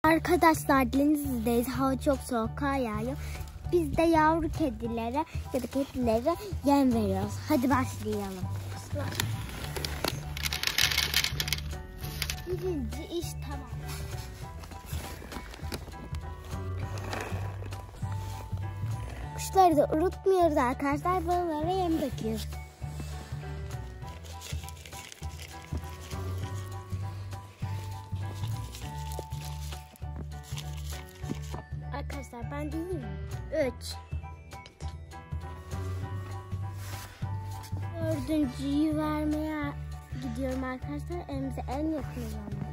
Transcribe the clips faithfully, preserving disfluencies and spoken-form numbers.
Arkadaşlar denizdeyiz. Hava çok soğuk, kar yağıyor. Biz de yavru kedilere ya da kedilere yem veriyoruz. Hadi başlayalım. Birinci iş tamam. Kuşları da unutmuyoruz arkadaşlar. Balıklara yem döküyoruz. Arkadaşlar ben değil mi? Üç. Dördüncüyü vermeye gidiyorum arkadaşlar. Elimize en yakın olanı.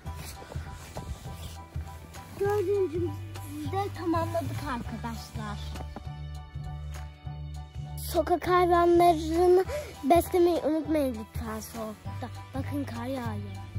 Dördüncümüzü de tamamladık arkadaşlar. Sokak hayvanlarını beslemeyi unutmayın lütfen soğukta. Bakın kar yağıyor.